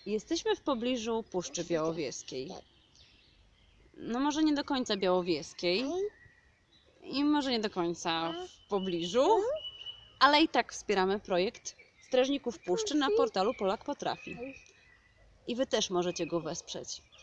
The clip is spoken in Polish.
Jesteśmy w pobliżu Puszczy Białowieskiej. No może nie do końca białowieskiej i może nie do końca w pobliżu, ale i tak wspieramy projekt Strażników Puszczy na portalu Polak Potrafi. I Wy też możecie go wesprzeć.